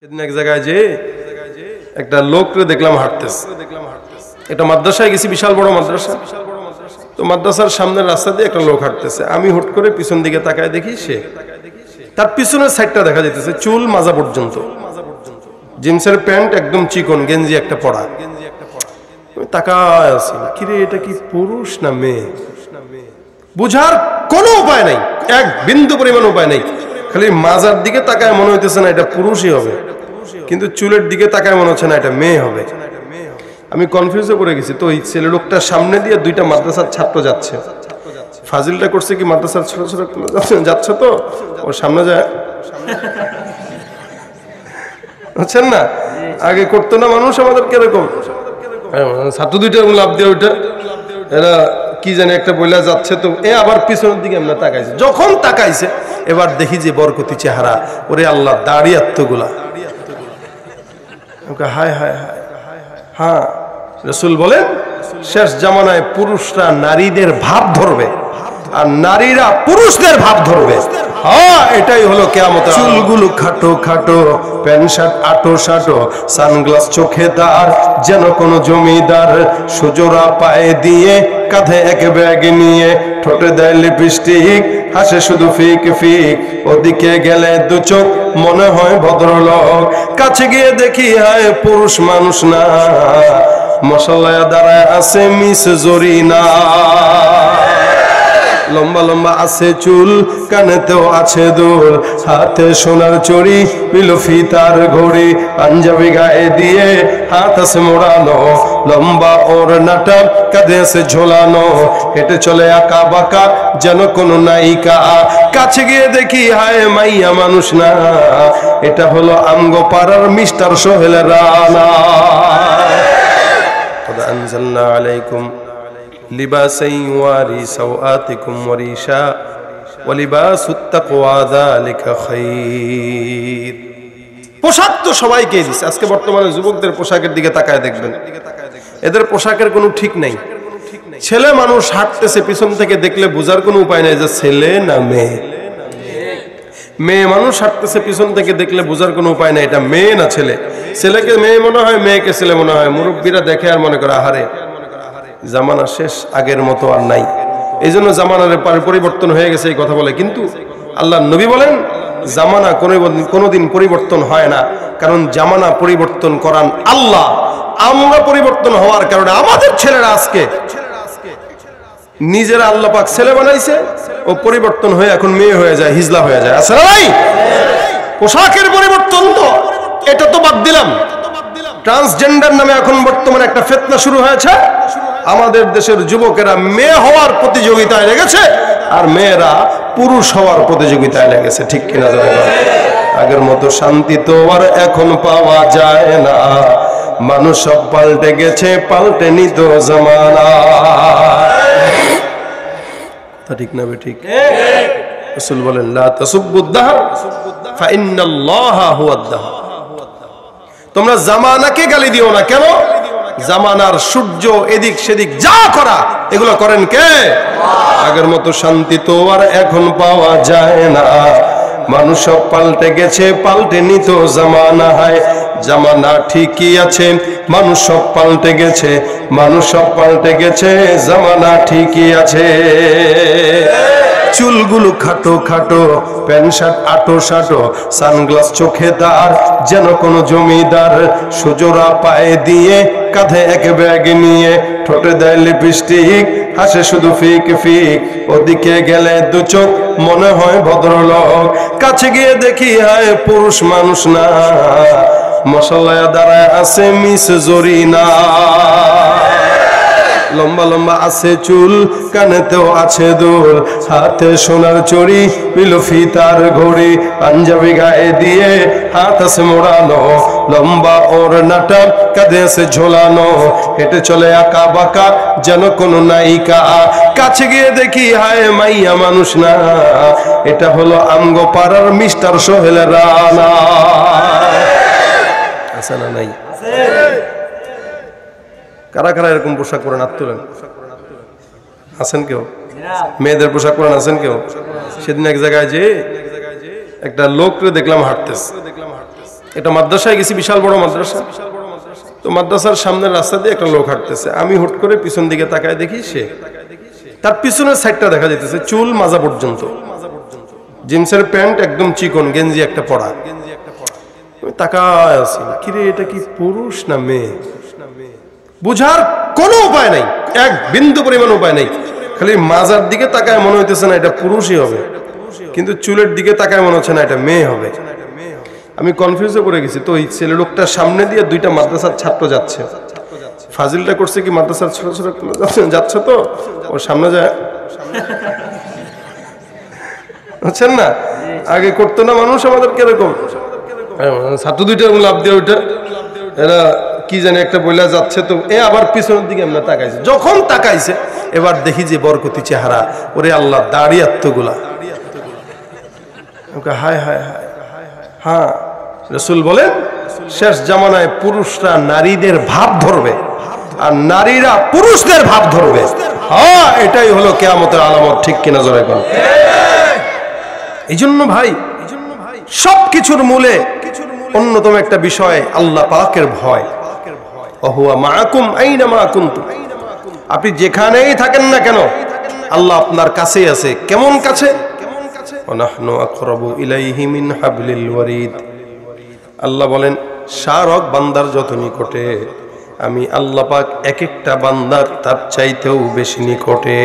সেদিন এক জায়গায় যে একটা লোকরে দেখলাম হাঁটতেছে। এটা মাদ্রাসায় গেছি, বিশাল বড় মাদ্রাসা। তো মাদ্রাসার সামনের রাস্তা দিয়ে একটা লোক হাঁটতেছে। আমি হুট করে পিছন দিকে তাকায় দেখি সে, তার পিছনের সাইডটা দেখা যাইতেছে, চুল মাজা পর্যন্ত, জিন্সের প্যান্ট একদম চিকন, গেঞ্জি একটা পরা। আমি তাকায় আছি, কিরে এটা কি পুরুষ না মেয়ে? বুঝার কোনো উপায় নাই, এক বিন্দু পরিমাণ উপায় নেই। খালি মাজার দিকে তাকায় মনে হইতেছে না এটা পুরুষই হবে, কিন্তু চুলের দিকে তাকায় মনে হচ্ছে না এটা মেয়ে হবে। আমি কনফিউজও করে গেছি। তো এই ছেলে লোকটার সামনে দিয়ে দুইটা মাদ্রাসার ছাত্র যাচ্ছে। ফাজিলটা করছে কি, মাদ্রাসার ছোট ছোট যাচ্ছে, তো ওর সামনে যায়, বুঝছেন না? আগে করতো না মানুষ আমাদের কিরকম, ছাত্র দুইটা লাভ দিয়ে ওইটা এরা কি জানে একটা বইলা যাচ্ছে, তো এ আবার পিছনের দিকে আমরা তাকাইছে। যখন তাকাইছে এবার দেখি যে বরকতি চেহারা, ওরে আল্লাহ, দাড়ি এতগুলা। হায় হায় হায়, হ্যাঁ রাসূল বলেন শেষ জামানায় পুরুষরা নারীদের ভাব ধরবে আর নারীরা পুরুষদের ভাব ধরবে। হ্যাঁ, এটাই হলো কিয়ামত। চুলগুলো খাটো খাটো, প্যান্ট শার্ট আটো শাটো, সানগ্লাস চোখে দাঁড় যেন কোনো জমিদার, সুজোড়া পায়ে দিয়ে কাঁধে এক ব্যাগ নিয়ে, ঠোঁটে দেয় লিপস্টিক, হাসে শুধু ফিক ফিক, ওদিকে গেলে দু চোখ মনে হয় ভদ্রলোক, কাছে গিয়ে দেখি হায় পুরুষ মানুষ না, মশালায় দাঁড়ায় আছে মিস জরিনা। লম্বা লম্বা আছে চুল, কানেতেও আছে দুল, হাতে সোনার চড়ি, বিলফি তার ঘড়ি, পাঞ্জাবি গায়ে দিয়ে হাত আছে মোড়ানো, লম্বা ওর নাটা কাঁধে আছে ঝোলানো, হেঁটে চলে আঁকা বাঁকা যেন কোনো নায়িকা, কাছে গিয়ে দেখি হায় মাইয়া মানুষ না, এটা হলো আমগো পাড়ার মিস্টার সোহেল রানা। আনজালনা আলাইকুম লিবাসান ইউয়ারি সাওআতিকুম ওয়া রিশা ওয়া লিবাসুত তাকওয়া যালিকা খায়র। পোশাক তো সবাইকে দিছে। আজকে বর্তমানে যুবকদের পোশাকের দিকে তাকায় দেখবেন, এদের পোশাকের কোনো ঠিক নাই। ছেলে মানুষ হাঁটতেছে, পিছন থেকে দেখলে বোঝার কোনো উপায় নাই যে ছেলে না মেয়ে। মেয়ে মানুষ হাঁটতেছে, পিছন থেকে দেখলে বোঝার কোনো উপায় নাই এটা মেয়ে না ছেলে। ছেলেকে মেয়ে মনে হয়, মেয়েকে ছেলে মনে হয়। মুরব্বীরা দেখে আর মনে করে আহারে জামানা শেষ, আগের মতো আর নাই। এই জন্য জামানার পরিবর্তন হয়ে গেছে এই কথা বলে। কিন্তু আল্লাহ নবী বলেন জামানা কোনোদিন পরিবর্তন হয় না, কারণ জামানা পরিবর্তন করান আল্লাহ। আমরা পরিবর্তন হওয়ার কারণে আমাদের ছেলেরা আজকে নিজেরা আল্লাহ পাক ছেলে বানাইছে, ও পরিবর্তন হয়ে এখন মেয়ে হয়ে যায়, হিজলা হয়ে যায়। আছে না ভাই? পোশাকের পরিবর্তন তো এটা তো বাদ দিলাম, ট্রান্সজেন্ডার নামে এখন বর্তমানে একটা ফিতনা শুরু হয়েছে। আমাদের দেশের যুবকেরা মেয়ে হওয়ার প্রতিযোগিতায় লেগেছে আর মেয়েরা পুরুষ হওয়ার প্রতিযোগিতায় লেগেছে। ঠিক কিনা জানেন? আগের মতো শান্তি তো আর এখন পাওয়া যায় না, মানুষ সব পাল্টে গেছে, পাল্টে নিত জামানা। তা ঠিক না বে? ঠিক। রাসূল বলেন লা তাসুব্বুদ দাহর ফা ইন্নাল্লাহা হুয়াদ দাহর। তোমরা জামানাকে গালি দিও না। কেন? জামানার সূর্য এদিক সেদিক যা করা এগুলো করেন কে? আগের মতো শান্তি তো আর এখন পাওয়া যায় না, মানুষ সব পাল্টে গেছে, পাল্টে নিত জামানা। হয় জামানা ঠিকই আছে, মানুষ সব পাল্টে গেছে, মানুষ সব পাল্টে গেছে, জামানা ঠিকই আছে। চুলগুলো খাটো খাটো, প্যান্ট শার্ট আটো শাটো, সানগ্লাস চোখে দাঁড় যেন কোনো জমিদার, সুজোড়া পায়ে দিয়ে কাঁধে এক ব্যাগ নিয়ে, ঠোঁটে দেয় লিপস্টিক, হাসে শুধু ফিক ফিক, ওদিকে গেলে দু চোখ মনে হয় ভদ্রলোক, কাছে গিয়ে দেখি হায় পুরুষ মানুষ না, মশালায় দাঁড়ায় আছে মিস জরিনা। লম্বা লম্বা আছে চুল, কানেতেও আছে দুল, হাতে সোনার চড়ি, বিলফি তার ঘড়ি, পাঞ্জাবি গায়ে দিয়ে হাত আছে মোড়ানো, লম্বা ওর নাটা কাঁধে আছে ঝোলানো, হেঁটে চলে আঁকা বাঁকা যেন কোনো নায়িকা, কাছে গিয়ে দেখি হায় মাইয়া মানুষ না, এটা হলো আমগো পাড়ার মিস্টার সোহেল রানা। আছে না নাই? কারা কারা এরকম পোশাক পরেন? হাত তোলেন। আছেন কেউ? মেয়েদের পোশাক পরেন আছেন কেউ? সেদিন এক জায়গায় যে একটা লোকরে দেখলাম হাঁটতেছে। এটা মাদ্রাসায় গেছি, বিশাল বড় মাদ্রাসা। তো মাদ্রাসার সামনের রাস্তা দিয়ে একটা লোক হাঁটতেছে, আমি হুট করে পিছন দিকে তাকায় দেখি সে, তার পিছনের সাইডটা দেখা যেতেছে, চুল মাজা পর্যন্ত, জিন্সের প্যান্ট একদম চিকন, গেঞ্জি একটা পরা। তাকায় আছি, কিরে এটা কি পুরুষ না মেয়ে? বুঝার কোনো উপায় নাই, এক বিন্দু পরিমাণ উপায় নাই। খালি মাজার দিকে তাকায় মনে হইতেছে না এটা পুরুষই হবে, কিন্তু চুলের দিকে তাকায় মনে হচ্ছে না এটা মেয়ে হবে। আমি কনফিউজে পড়ে গেছি। তো এই ছেলে লোকটার সামনে দিয়ে দুইটা মাদ্রাসার ছাত্র যাচ্ছে। ফাজিলটা করছে কি, মাদ্রাসার ছোট ছোট যাচ্ছে, তো ওর সামনে যায়, বুঝছেন না? আগে করতো না মানুষ আমাদের কিরকম, ছাত্র দুইটা লাভ দিয়ে ওইটা এরা কি জানি একটা বইলা যাচ্ছে, তো এ আবার পিছনের দিকে আমরা তাকাইছে। যখন তাকাইছে এবার দেখি যে বরকতি চেহারা, ওরে আল্লাহ, দাড়ি এতগুলা। হায় হায় হায়। হ্যাঁ, রাসূল বলেন শেষ জামানায় পুরুষরা নারীদের ভাব ধরবে আর নারীরা পুরুষদের ভাব ধরবে। হ্যাঁ, এটাই হলো কিয়ামতের আলামত। ঠিক কিনা জোরে বলেন? এই জন্য ভাই, সবকিছুর মূলে অন্যতম একটা বিষয় আল্লাহ পাকের ভয়। ওহুয়া মাআকুম আইনামা কুনতুম, আপনি যেখানেই থাকেন না কেন আল্লাহ আপনার কাছেই আছে। কেমন কাছে? ওয়ানাহনু আকরাবু ইলাইহি মিন হাবলিল ওয়ারিদ। আল্লাহ বলেন শারক বান্দার যত নিকটে, আমি আল্লাহ পাক এক একটা বান্দার তার চাইতেও বেশি নিকটে।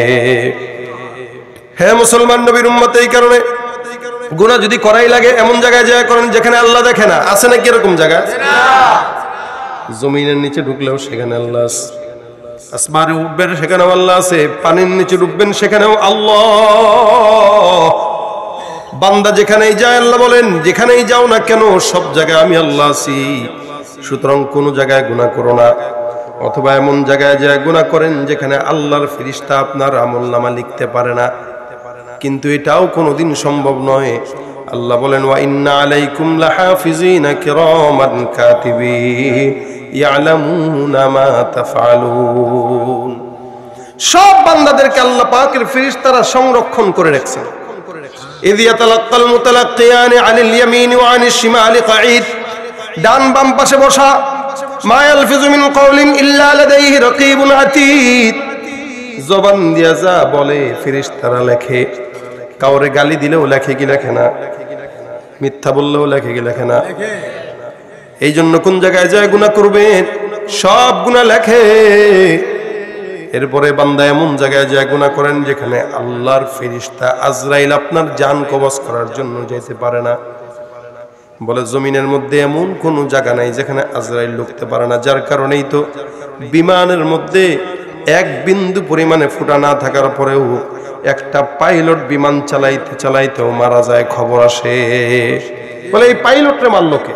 হে মুসলমান নবীর উম্মত, এই কারণে গুনাহ যদি করাই লাগে এমন জায়গায় যায় করেন যেখানে আল্লাহ দেখে না। আছে নাকি এরকম জায়গা? জমিনের নিচে ঢুকলেও সেখানে আল্লাহ আছে, আসমানে উঠবেন সেখানেও আল্লাহ আছে, পানির নিচে ডুববেন সেখানেও আল্লাহ। বান্দা যেখানেই যায় আল্লাহ বলেন যেখানেই যাও না কেন সব জায়গায় আমি আল্লাহ আছি। সুতরাং কোন জায়গায় গুনাহ করো না, অথবা এমন জায়গায় যায় গুনাহ করেন যেখানে আল্লাহর ফেরেশতা আপনার আমলনামা লিখতে পারে না। কিন্তু এটাও কোনোদিন সম্ভব নয়। আল্লাহ বলেন ওয়া ইন্না আলাইকুম লাহাফিজিনা কিরামান কাতিবিন ইয়ালামুনা মা তাফআলুন। সব বান্দাদেরকে আল্লাহ পাকের ফেরেশতারা সংরক্ষণ করে রাখছেন। ইয ইয়াতালাক্কাল মুতালাক্কিয়ানি আনিল ইয়ামিনি ওয়া আনিশ শিমালি কাঈদ, ডান বাম পাশে বসা। মা ইয়ালফিযু মিন কাওলিন ইল্লা লাদাইহি রাকীবুন আতীদ, জবান দিয়া যা বলে ফেরেশতারা লেখে। কাউরে গালি দিলেও লেখে কি লেখে না, মিথ্যা বললেও লেখে কি লেখে না। এই জন্য কোন জায়গায় যায় গুনাহ করবেন সব গুনাহ লেখে। এরপরে বান্দা এমন জায়গায় যায় গুনাহ করেন যেখানে আল্লাহর ফেরেশতা আজরাইল আপনার জান কবজ করার জন্য যেতে পারে না। বলে জমিনের মধ্যে এমন কোন জায়গা নাই যেখানে আজরাইল ঢুকতে পারে না। যার কারণেই তো বিমানের মধ্যে এক বিন্দু পরিমাণে ফুটা না থাকার পরেও একটা পাইলট বিমান চালাইতে চালাইতেও মারা যায়, খবর আসে। বলে এই পাইলটরে মারল কে?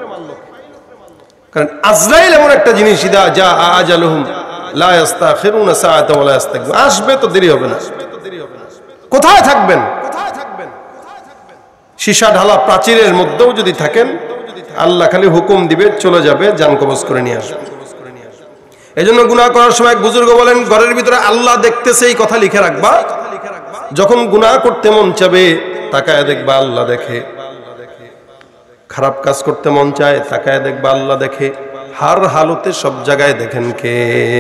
কারণ আজরাইল এমন একটা জিনিস, ইদা জা আজালুহুম লা ইস্তাখিরুনা সাআতা ওয়া লা ইস্তাকবিরুন, আসবে তো দেরি হবে না। কোথায় থাকবেন? সীসা ঢালা প্রাচীরের মধ্যেও যদি থাকেন আল্লাহ খালি হুকুম দিবে, চলে যাবে, জান কবজ করে নিয়ে আসবে। এই জন্য গুনাহ করার সময় এক বুজুর্গ বলেন ঘরের ভিতরে আল্লাহ দেখতেছে এই কথা লিখে রাখবা। যখন গুনাহ করতে মন চাবে তাকায় দেখবা আল্লাহ দেখে, খারাপ কাজ করতে মন চায় তাকায় দেখবা আল্লাহ দেখে। হার হালতে সব জায়গায় দেখেন কে?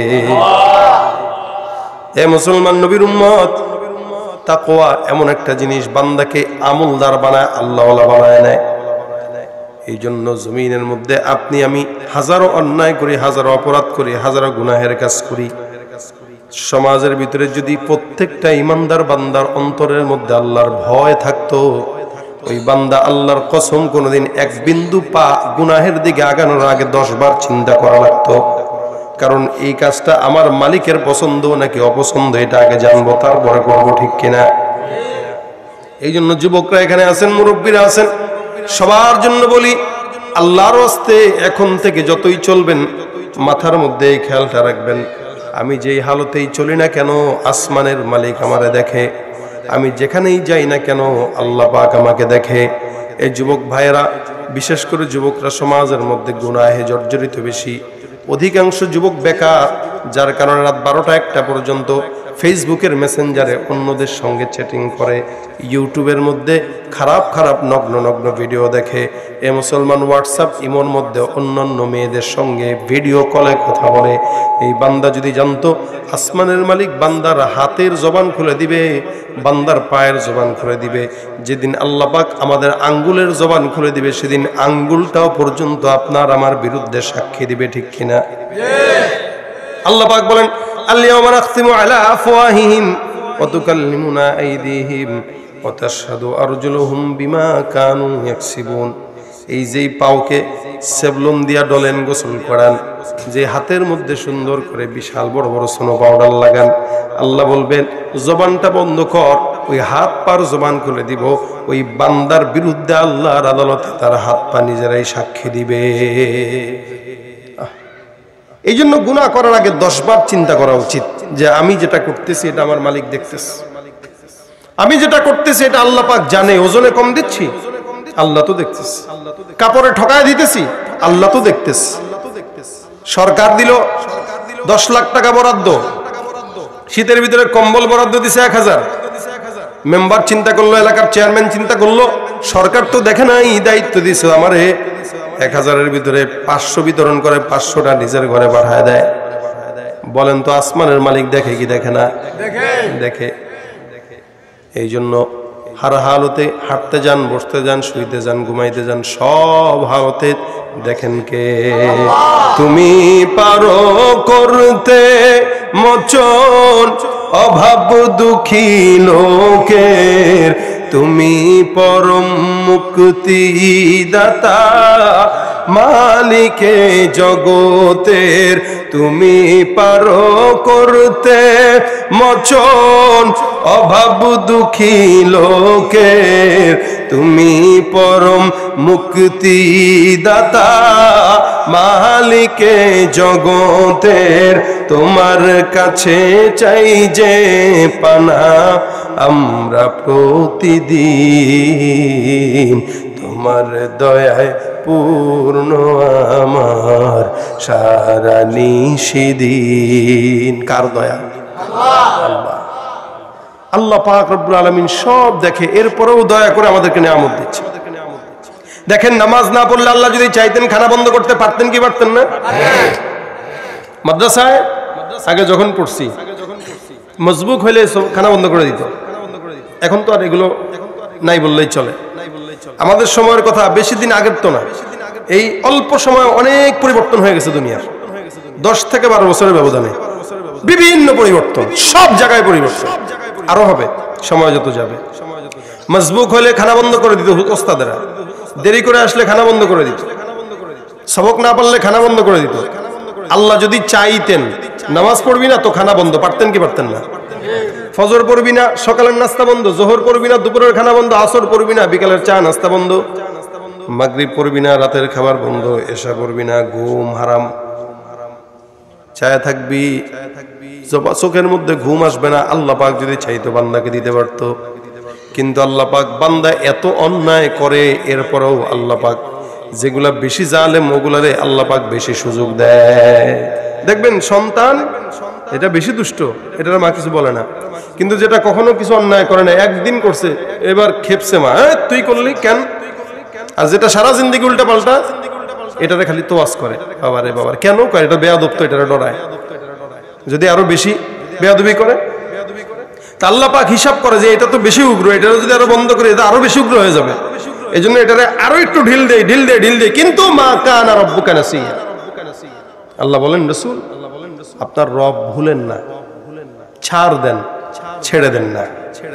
এ মুসলমান নবীর উম্মত, তাকওয়া এমন একটা জিনিস বান্দাকে আমলদার বানায়, আল্লাহওয়ালা বানায় নেয়। এই জন্য জমিনের মধ্যে আপনি আমি হাজারো অন্যায় করি, হাজারো অপরাধ করি, হাজারো গুনাহের কাজ করি। সমাজের ভিতরে যদি প্রত্যেকটা ইমানদার বান্দার অন্তরের মধ্যে আল্লাহর ভয় থাকতো, ওই বান্দা আল্লাহর কসম কোনোদিন এক বিন্দু পা গুনাহের দিকে আগানোর আগে 10 বার চিন্তা করা লাগতো। কারণ এই কাজটা আমার মালিকের পছন্দ নাকি অপছন্দ এটা আগে জানবো, তারপরে করবো। ঠিক কিনা? এই জন্য যুবকরা এখানে আছেন, মুরব্বীরা আছেন, সবার জন্য বলি আল্লাহর ওয়াস্তে এখন থেকে যতই চলবেন মাথার মধ্যে এই খেয়ালটা রাখবেন, আমি যেই হালতেই চলি না কেন আসমানের মালিক আমারে দেখে, আমি যেখানেই যাই না কেন আল্লাহ পাক আমাকে দেখে। এই যুবক ভাইয়েরা, বিশেষ করে যুবকরা সমাজের মধ্যে গুনাহে জর্জরিত বেশি। অধিকাংশ যুবক বেকার, যার কারণে রাত 12টা 1টা পর্যন্ত ফেসবুকের মেসেঞ্জারে অন্যদের সঙ্গে চ্যাটিং করে, ইউটিউবের মধ্যে খারাপ খারাপ নগ্ন নগ্ন ভিডিও দেখে, এ মুসলমান হোয়াটসঅ্যাপ ইমোর মধ্যে অন্যান্য মেয়েদের সঙ্গে ভিডিও কলে কথা বলে। এই বান্দা যদি জানতো আসমানের মালিক বান্দার হাতের জবান খুলে দিবে, বান্দার পায়ের জবান খুলে দিবে, যেদিন আল্লাহ পাক আমাদের আঙ্গুলের জবান খুলে দিবে সেদিন আঙ্গুলটাও পর্যন্ত আপনার আমার বিরুদ্ধে সাক্ষী দিবে, ঠিক কিনা? আল্লাহ পাক বলেন আল-ইয়াওমা নাখতিমু আলা আফওয়াহিহিম ওয়া তুকাল্লিমুনা আইদিহিম ওয়া তাশহাদু আরজুলুহুম বিমা কানু ইয়াকসিবুন। এই যেই পাওকে সেবলন দিয়া ডলেন, গোসল করান, যে হাতের মধ্যে সুন্দর করে বিশাল বড় বড় সোনো পাউডার লাগান, আল্লাহ বলবেন জবানটা বন্ধ কর, ওই হাত পার জবান খুলে দিব, ওই বান্দার বিরুদ্ধে আল্লাহর আদালতে তার হাত পা নিজেরাই সাক্ষী দিবে। এই জন্য গুনাহ করার আগে 10 বার চিন্তা করা উচিত যে আমি যেটা করতেছি এটা আমার মালিক দেখতেছে, আমি যেটা করতেছি এটা আল্লাহ পাক জানে। ওজনে কম দিচ্ছি, আল্লাহ তো দেখতেছে। কাপড়ে ঠকায় দিতেছি, আল্লাহ তো দেখতেছে। সরকার দিল 10 লাখ টাকা বরাদ্দ, শীতের ভিতরে কম্বল বরাদ্দ দিছে 1000। মেম্বার চিন্তা করলো, এলাকার চেয়ারম্যান চিন্তা করলো, সরকার তো দেখে নাই, দায়িত্ব দিছে আমারে 1000-এর ভিতরে 500 বিতরণ করে 500টা নিজের ঘরে পাঠায় দেয়। বলেন তো আসমানের মালিক দেখে কি দেখে না? দেখে। এই জন্য হার হালতে হাঁটতে যান, বসতে যান, শুইতে যান, ঘুমাইতে যান, সব হালতে দেখেন কে? তুমি পারো করতে মোচন অভাব দুঃখী লোকের, তুমি পরম মুক্তি দাতা মালিকে জগতের, তুমি পারো করতে মোচন অভাব দুঃখী লোকের, তুমি পরম মুক্তি দাতা মালিকে জগতের, তোমার কাছে চাই যে পানা আমরা প্রতিদিন, তোমার দয়ায় পূর্ণ আমার সারা নিশিদিন। কার দয়া? আল্লাহ। আল্লাহ পাক রব্বুল আলামিন সব দেখে, এরপরেও দয়া করে আমাদেরকে নিয়ামত দিচ্ছে। দেখেন, নামাজ না পড়লে আল্লাহ যদি চাইতেন খানা বন্ধ করতে পারতেন কি পারতেন না? মাদ্রাসায় আগে যখন পড়ছি মজবুক হইলে খানা বন্ধ করে দিত, এখন তো আর এগুলো নাই বললেই চলে। আমাদের সময়ের কথা বেশি দিন আগের তো না, এই অল্প সময় অনেক পরিবর্তন হয়ে গেছে দুনিয়ার। 10 থেকে 12 বছরের ব্যবধানে বিভিন্ন পরিবর্তন, সব জায়গায় পরিবর্তন, আরো হবে সময় যত যাবে। মজবুক হলে খানা বন্ধ করে দিত ওস্তাদেরা, দেরি করে আসলে খানা বন্ধ করে দিত, সবক না পারলে খানা বন্ধ করে দিত। আল্লাহ যদি চাইতেন নামাজ পড়বি না তো খানা বন্ধ, পারতেন কি পারতেন না? ফজর পড়বি না, সকালের নাস্তা বন্ধ, জোহর পড়বি না, দুপুরের খানা বন্ধ, আসর পড়বি না, বিকালের চা নাস্তা বন্ধ, মাগরিব পড়বি না, রাতের খাবার বন্ধ, এশা পড়বি না, ঘুম হারাম, চায় থাকবি, চোখের মধ্যে ঘুম আসবে না। আল্লাহ পাক যদি চাইতো বান্দাকে দিতে পারতো, কিন্তু আল্লাহ পাক বান্দা এত অন্যায় করে, এরপরেও আল্লাহ পাক যেগুলা বেশি জালেম ওগুলারে আল্লাহ পাক বেশি সুযোগ দেয়। দেখবেন সন্তান এটা বেশি দুষ্ট, এটার মা কিছু বলে না, কিন্তু যেটা কখনো কিছু অন্যায় করে না, একদিন করছে এবার খেপছে মা, তুই করলি কেন? আর যেটা সারা জিন্দেগি উল্টা পাল্টা, এটারে খালি তোয়াজ করে, বাবারে বাবার কেন করে, এটা বেয়াদব তো, এটারে ডরায়। যদি আরো বেশি বেয়াদবি করে, আল্লাহ পাক হিসাব করে যে এটা তো বেশি উগ্র, এটা যদি আরো বন্ধ করে এটা আরো বেশি উগ্র হয়ে যাবে, এই জন্য এটারে আরো একটু ঢিল দেয়, ঢিল দেয়, ঢিল দেয়। কিন্তু মা কানা রাব্বুকা নাসিয়া, আল্লাহ বলেন রাসূল আপনার রব ভুলেন না, ছাড় দেন, ছেড়ে দেন না।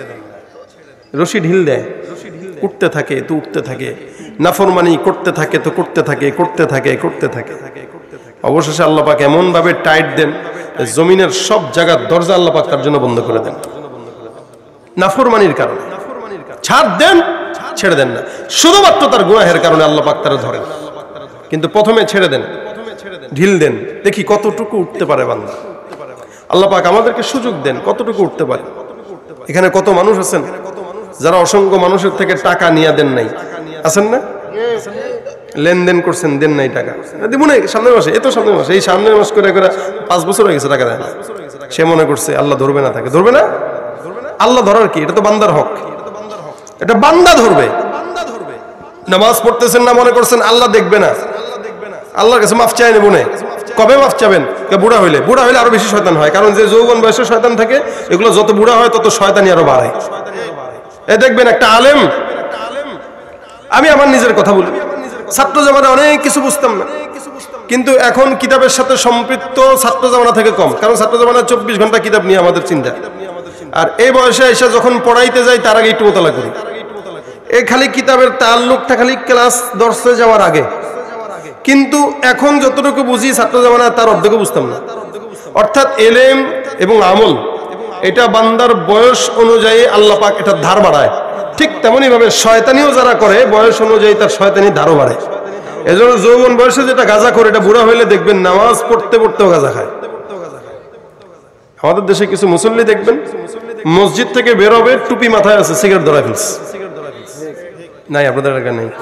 রশি ঢিল দেয়, উঠতে থাকে তো উঠতে থাকে, নাফরমানি করতে থাকে তো করতে থাকে, করতে থাকে, করতে থাকে। অবশেষে আল্লাহ পাক এমন ভাবে টাইট দেন, জমিনের সব জায়গার দরজা আল্লাহ পাক তার জন্য বন্ধ করে দেন, নাফরমানির কারণে। ছাড় দেন, ছেড়ে দেন না, শুধুমাত্র তার গুনাহের কারণে আল্লাহ পাক তারা ধরেন। কিন্তু প্রথমে ছেড়ে দেন, ঢিল দেন, দেখি কতটুকু উঠতে পারে বান্দা। আল্লাহ পাক আমাদেরকে সুযোগ দেন কতটুকু উঠতে পারে। এখানে কত মানুষ আছেন যারা অসংখ্য মানুষের থেকে টাকা নিয়ে দেন নাই, আছেন না? লেনদেন করছেন, দেন নাই টাকা, দিব না সামনের মাসে, এত সামনের মাসে, এই সামনের মাস করে 5 বছর হয়ে গেছে টাকা দেয় না। সে মনে করছে আল্লাহ ধরবে না, তাকে ধরবে না। আল্লাহ ধরার কি, এটা তো বান্দার হক, এটা বান্দা ধরবে। নামাজ পড়তেছেন না, মনে করছেন আল্লাহ দেখবে না, আল্লাহর কাছে মাফ চাই নেব না। কবে মাফ চাবেন? বুড়া হইলে। বুড়া হইলে আরো বেশি শয়তান হয়, কারণ যে যৌবন বয়সে শয়তান থাকে, এগুলো যত বুড়া হয় তত শয়তানি আরো বাড়ে। এ দেখবেন একটা আলেম, আমি আমার নিজের কথা বলি, ছাত্র জামানা অনেক কিছু বুঝতাম না, কিন্তু এখন কিতাবের সাথে সম্পৃক্ত ছাত্র জামানা থেকে কম, কারণ ছাত্র জামানা 24 ঘন্টা কিতাব নিয়ে আমাদের চিন্তা। আর এই বয়সে এসে যখন পড়াইতে যাই তার আগে একটু মোতালা করি। এই খালি কিতাবের তাল্লুকটা খালি ক্লাস দর্শে যাওয়ার আগে, কিন্তু এখন যতটুকু বুঝি ছাত্র জামানা তার অর্ধেকও বুঝতাম না। অর্থাৎ এলেম এবং আমল এটা বান্দার বয়স অনুযায়ী আল্লাহ পাক এটা ধার বাড়ায়। ঠিক তেমনি ভাবে শয়তানিও যারা করে বয়স অনুযায়ী তার শয়তানি ধারও বাড়ে। এজন্য যৌবন বয়সে যেটা গাঁজা করে, এটা বুড়া হইলে দেখবেন নামাজ পড়তে পড়তেও গাঁজা খায়। আমাদের দেশে কিছু মুসল্লি দেখবেন মসজিদ থেকে বের হবে, টুপি মাথায় আছে, সিগারেট ধরা ফেলছে। নাই আপনাদের এলাকা নেই?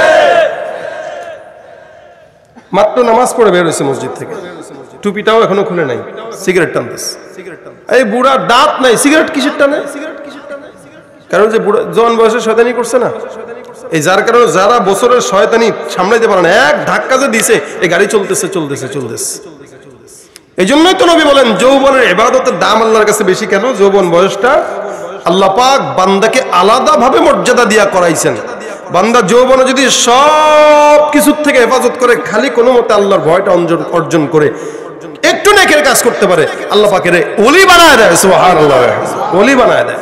মাত্র নামাজ পড়ে বের হয়েছে মসজিদ থেকে, টুপিটাও এখনো খুলে নাই, সিগারেট টানতেছে। এই বুড়া দাঁত নাই, সিগারেট কিসের টানে? কারণ যে বুড়া জোয়ান বয়সে শয়তানি করছে না, এই যার কারণে যারা বছরের শয়তানি সামলাইতে পারে না, এক ধাক্কা যে দিছে এই গাড়ি চলতেছে চলতেছে চলতেছে। এই জন্যই তো নবী বলেন যৌবনের ইবাদতের দাম আল্লাহর কাছে বেশি। কেন? যৌবন বয়সটা আল্লাহ পাক বান্দাকে আলাদাভাবে মর্যাদা দিয়া করাইছেন। বান্দা যৌবনে যদি সব কিছুর থেকে হেফাজত করে, খালি কোনো মতে আল্লাহর ভয়টা অর্জন করে একটু নেকের কাজ করতে পারে, আল্লাহ পাকের ওলি বানায় দেয়। সুবহানাল্লাহ, ওলি বানায় দেয়।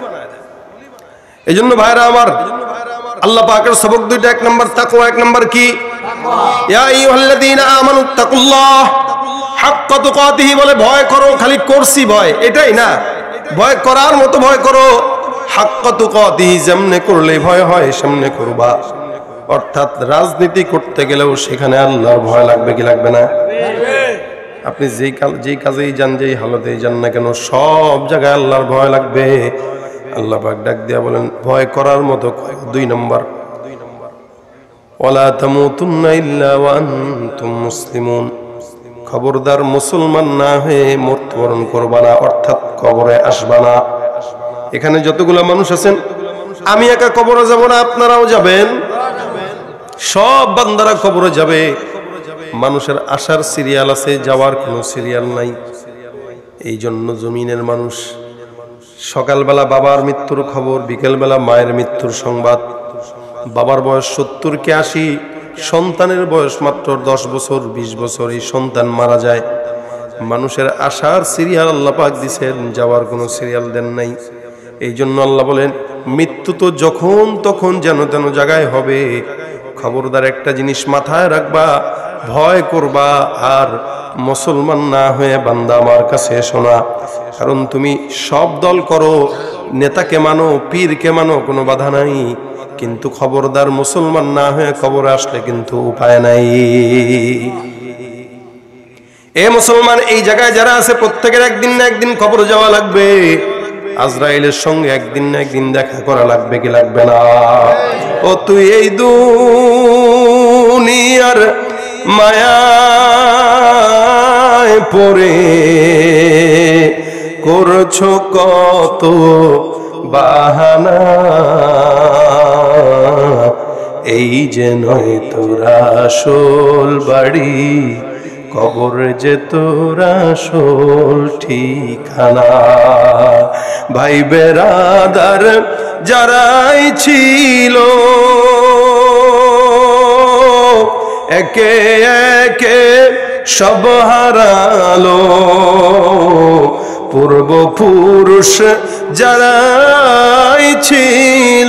এই জন্য ভাইরা আমার, আল্লাহ পাকের সবক দুইটা, এক নম্বর তাকওয়া, এক নম্বর কি? ইয়া আইয়ুহাল্লাযীনা আমানুত্তাকুল্লাহ হাক্কা তুকাতিহি, বলে ভয় করো, খালি করছি ভয় এটাই না, ভয় করার মতো ভয় করো। হাক্কা তুকাতিহি, যেমনে করলে ভয় হয় সামনে করবা। অর্থাৎ রাজনীতি করতে গেলেও সেখানে আল্লাহর ভয় লাগবে কি লাগবে না? আপনি যেই কাজেই যান, যেই হালতেই যান না কেন, সব জায়গায় আল্লাহর ভয় লাগবে। আল্লাহ পাক ডাক দিয়া বলেন ভয় করার মতো 2 নম্বর, ওয়ালা তামুতুন্না ইল্লা ওয়া আনতুম মুসলিমুন, খবরদার মুসলমান না হয়ে মৃত্যুবরণ করবা না, অর্থাৎ কবরে আসবা না। এখানে যতগুলা মানুষ আছেন, আমি একা কবরে যাব না, আপনারাও যাবেন, সব বান্দারা কবরে যাবে। মানুষের আসার সিরিয়াল আছে, যাওয়ার কোনো সিরিয়াল নাই। এই জন্য জমিনের মানুষ সকালবেলা বাবার মৃত্যুর খবর, বিকেলবেলা মায়ের মৃত্যুর সংবাদ। বাবার বয়স 70 কি 80, সন্তানের বয়স মাত্র 10 বছর 20 বছর, এই সন্তান মারা যায়। মানুষের আসার সিরিয়াল আল্লাহ পাক দিছেন, যাওয়ার কোনো সিরিয়াল দেন নাই। এই জন্য আল্লাহ বলেন মৃত্যু তো যখন তখন যেন তেন জায়গায় হবে। খবরদার একটা জিনিস মাথায় রাখবা, ভয় করবা, আর মুসলমান না হয়ে বান্দা আমার কাছে এসো না। কারণ তুমি সব দল করো, নেতাকে মানো, পীরকে মানো, কোনো বাধা নাই, কিন্তু খবরদার মুসলমান না হয়ে কবরে আসলে কিন্তু উপায় নাই। এ মুসলমান, এই জায়গায় যারা আছে প্রত্যেকের একদিন না একদিন কবরে যাওয়া লাগবে। আজরাইলের সঙ্গে একদিন না একদিন দেখা করা লাগবে কি লাগবে না? ও তুই এই দুনিয়ার মায়ায় পড়ে করছো কত বাহানা, এই যে নয় তোর আসল বাড়ি, কবর যে তোর আসল ঠিকানা। ভাই বেরাদার যারাই ছিল একে একে সব হারালো, পূর্বপুরুষ যারাই ছিল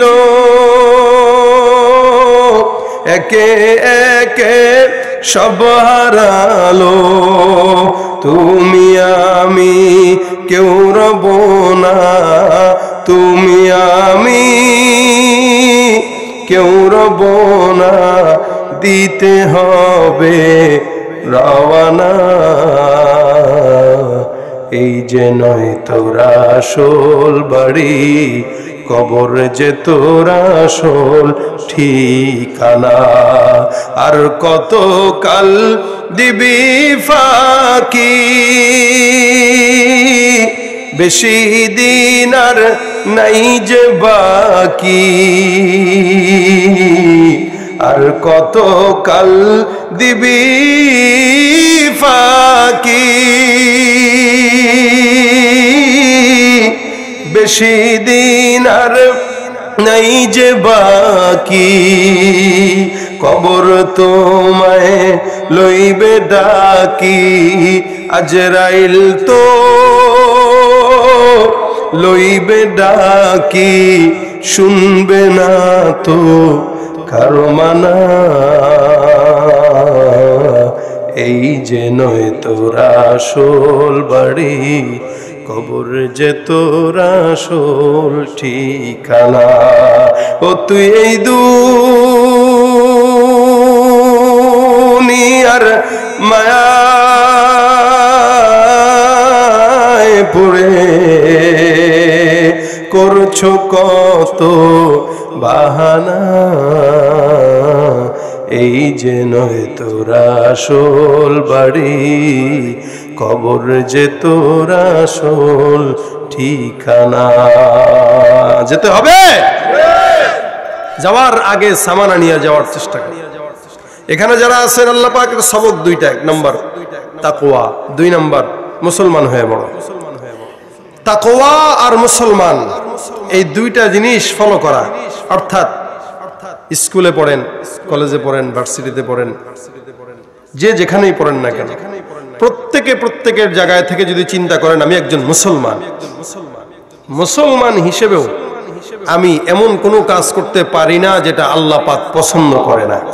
একে একে সব হারালো। তুমি আমি কেউ রব না, তুমি আমি কেউ রব না, দিতে হবে রওয়ানা। এই যে নয় তোর আসল বাড়ি, কবর যে তোর আসল ঠিকানা। আর কত কাল দিবি ফাঁকি, বেশি দিন আর নাই যে বাকি। আর কত কাল দিবি ফাঁকি, বেশি দিন আর নাই যে বাকি। কবর তোমায় লইবে ডাকি, আজরাইল তো লইবে ডাকি। শুনবে না তো কারো মানা, এই যে নয় তোর আসল বাড়ি, কবর যে তোর আসল ঠিকানা। ও তুই এই দুনিয়ার মায়ায় পড়ে করছো কত বাহানা, এই যে নয় তোর আসল বাড়ি, কবর যে তোর আসল ঠিকানা। যেতে হবে, যাওয়ার আগে সামানা নিয়ে যাওয়ার চেষ্টা করি। এখানে যারা আছেন আল্লাহ পাকের সবক দুইটা, 1 নম্বর তাকওয়া, 2 নম্বর মুসলমান হয়ে বড়। তাকওয়া আর মুসলমান এই দুইটা জিনিস ফলো করা, অর্থাৎ স্কুলে পড়েন, কলেজে পড়েন, ভার্সিটিতে পড়েন, যে যেখানেই পড়েন না কেন, প্রত্যেকের জায়গায় থেকে যদি চিন্তা করেন আমি একজন মুসলমান, মুসলমান হিসেবেও আমি এমন কোনো কাজ করতে পারি না যেটা আল্লাহ পাক পছন্দ করে না।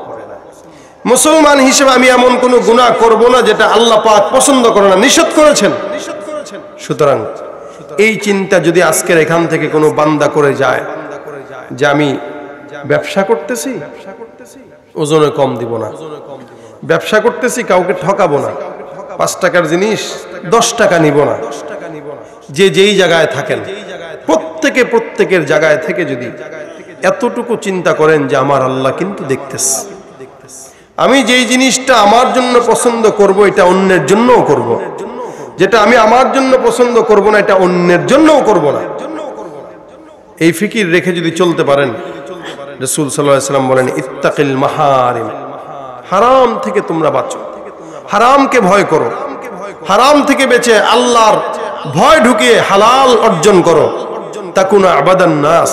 মুসলমান হিসেবে আমি এমন কোনো গুনাহ করব না যেটা আল্লাহ পাক পছন্দ করে না, নিষেধ করেছেন। সুতরাং এই চিন্তা যদি আজকের এখান থেকে কোনো বান্দা করে যায় যে আমি ব্যবসা করতেছি, ওজনে কম দিব না, ব্যবসা করতেছি কাউকে ঠকাবো না, 5 টাকার জিনিস 10 টাকা নিব না, যে যেই জায়গায় থাকেন প্রত্যেকের জায়গায় থেকে যদি এতটুকু চিন্তা করেন যে আমার আল্লাহ কিন্তু দেখতেছে, আমি যেই জিনিসটা আমার জন্য পছন্দ করব এটা অন্যের জন্যও করব, যেটা আমি আমার জন্য পছন্দ করব না এটা অন্যের জন্যও করব না, এই ফিকির রেখে যদি চলতে পারেন, রাসূল সাল্লাল্লাহু আলাইহি ওয়াসাল্লাম বলেন ইত্তাকিল মাহারিম, হারাম থেকে তোমরা বাঁচো, হারামকে ভয় করো, হারাম থেকে বেঁচে আল্লাহর ভয় ঢুকিয়ে হালাল অর্জন করো। তাকুনা আবাদান নাস,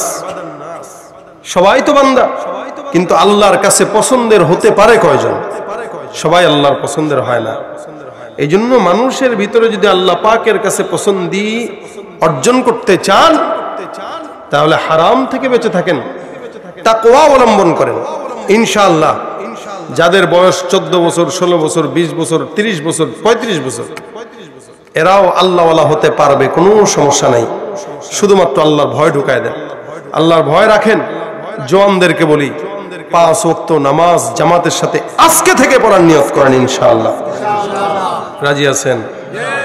সবাই তো বান্দা, কিন্তু আল্লাহর কাছে পছন্দের হতে পারে কয়জন? সবাই আল্লাহর পছন্দের হয় না। এই জন্য মানুষের ভিতরে যদি আল্লাহ পাকের কাছে পছন্দি অর্জন করতে চান তাহলে হারাম থেকে বেঁচে থাকেন, তাকওয়া অবলম্বন করেন। ইনশাআল্লাহ যাদের বয়স 14 বছর, 16 বছর, 20 বছর, 30 বছর, 35 বছর, এরাও আল্লাহওয়ালা হতে পারবে, কোনো সমস্যা নাই। শুধুমাত্র আল্লাহর ভয় ঢুকায় দেন, আল্লাহর ভয় রাখেন। জওয়ানদেরকে বলি 5 ওয়াক্ত নামাজ জামাতের সাথে আজকে থেকে পড়ার নিয়ত করেন, ইনশাআল্লাহ। রাজি আছেন?